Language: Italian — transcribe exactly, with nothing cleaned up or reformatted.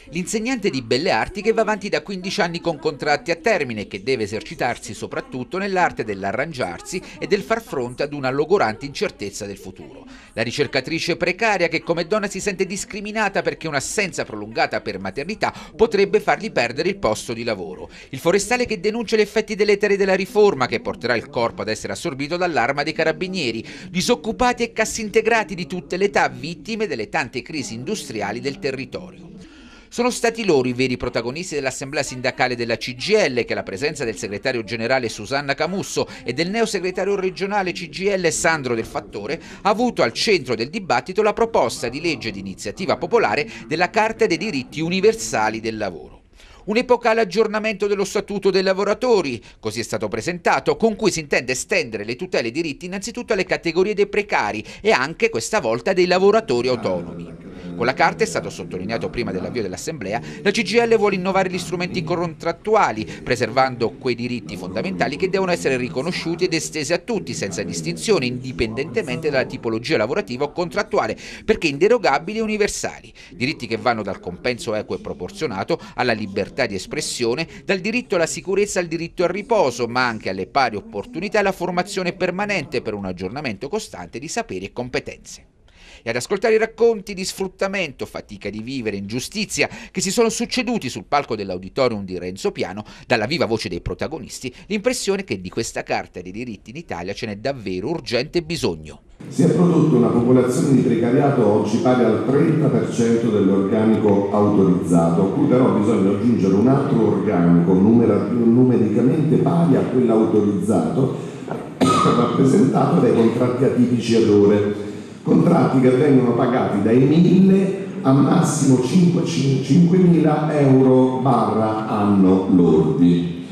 L'insegnante di belle arti che va avanti da quindici anni con contratti a termine e che deve esercitarsi soprattutto nell'arte dell'arrangiarsi e del far fronte ad una logorante incertezza del futuro. La ricercatrice precaria che come donna si sente discriminata perché un'assenza prolungata per maternità potrebbe fargli perdere il posto di lavoro. Il forestale che denuncia gli effetti deleteri della riforma che porterà il corpo ad essere assorbito dall'arma dei carabinieri, disoccupati e cassintegrati di tutte le età, vittime delle tante crisi industriali del territorio. Sono stati loro i veri protagonisti dell'assemblea sindacale della C G I L che la presenza del segretario generale Susanna Camusso e del neosegretario regionale C G I L Sandro Del Fattore ha avuto al centro del dibattito la proposta di legge di iniziativa popolare della Carta dei diritti universali del lavoro. Un epocale aggiornamento dello Statuto dei lavoratori, così è stato presentato, con cui si intende estendere le tutele e i diritti innanzitutto alle categorie dei precari e anche questa volta dei lavoratori autonomi. Con la Carta, è stato sottolineato prima dell'avvio dell'Assemblea, la C G I L vuole innovare gli strumenti contrattuali, preservando quei diritti fondamentali che devono essere riconosciuti ed estesi a tutti, senza distinzione, indipendentemente dalla tipologia lavorativa o contrattuale, perché inderogabili e universali. Diritti che vanno dal compenso equo e proporzionato alla libertà di espressione, dal diritto alla sicurezza al diritto al riposo, ma anche alle pari opportunità e alla formazione permanente per un aggiornamento costante di saperi e competenze. E ad ascoltare i racconti di sfruttamento, fatica di vivere, ingiustizia che si sono succeduti sul palco dell'auditorium di Renzo Piano, dalla viva voce dei protagonisti, l'impressione che di questa Carta dei diritti in Italia ce n'è davvero urgente bisogno. Si è prodotto una popolazione di precariato oggi pari al trenta per cento dell'organico autorizzato, a cui però bisogna aggiungere un altro organico numera, numericamente pari a quello autorizzato, rappresentato dai contratti atipici ad ore. Contratti che vengono pagati dai mille a massimo cinquemila euro barra anno lordi.